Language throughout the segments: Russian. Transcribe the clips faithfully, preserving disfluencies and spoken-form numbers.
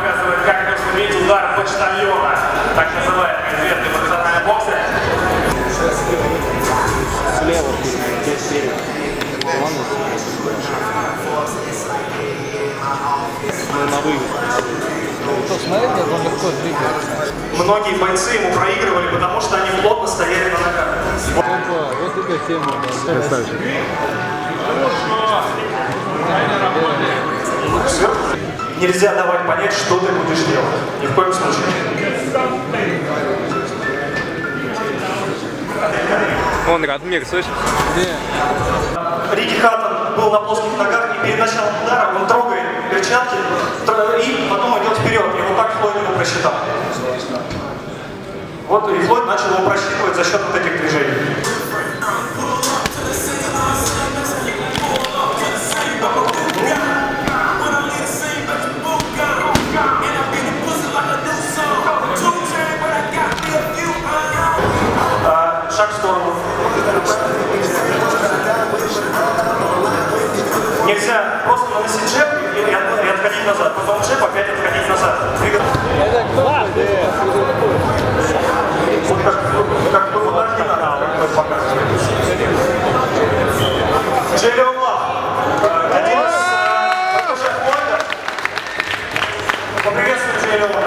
показывает, как нужно бить удар почтальона. Так называемый известный профессиональный боксер. Слева, здесь спереди. Ну, на вывод. Что, смотри, как он легко двигается. Многие бойцы ему проигрывали, потому что они плотно стояли на ногах. Опа, вот эта тема. Красавчик. Нельзя давать понять, что ты будешь делать. Ни в коем случае. Он Радмир, слышишь? Где? Рики Хаттон был на плоских ногах, и перед началом удара он трогает перчатки и потом идет вперед. И вот так Флойд его просчитал. Вот и Флойд начал его просчитывать за счет вот этих движений. Шаг в сторону. Нельзя просто наносить джеб и, и, и отходить назад. Потом джеб, опять отходить назад. Это кто? Вот как, как бы вот так не надо, как бы показывать. Джейлион Лав. Один из протеже Флойда. Поприветствуем Джейлиона.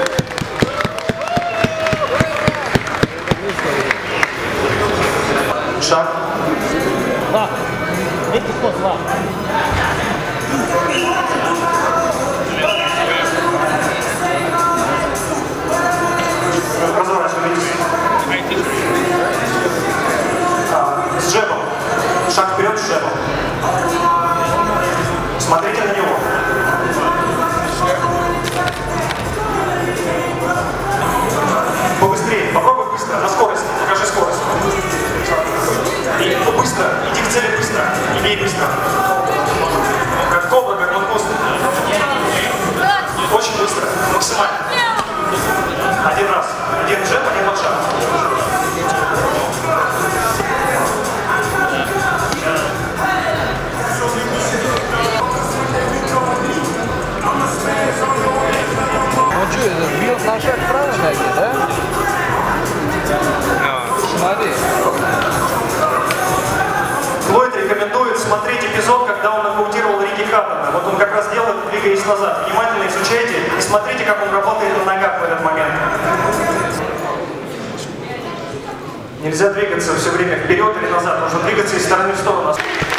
Шаг. Два. Это кто? Два. Разворачивайтесь. А, с джебом. Шаг вперед с джебом. Смотрите на него. Побыстрее. Попробуй быстро. На скорость. Покажи скорость. И быстро. Иди к цели быстро. И бей быстро. Как кобра, как лангуст. Очень быстро. Максимально. Один раз. Один джеб, один лонгшаг. Он что, это бил на шаг в правой ноге, да? Смотри. Флойд рекомендует смотреть эпизод, когда он нокаутировал Рики Хаттона. Вот он как раз делает, двигаясь назад. Внимательно изучайте и смотрите, как он работает на ногах в этот момент. Нельзя двигаться все время вперед или назад, нужно двигаться из стороны в сторону.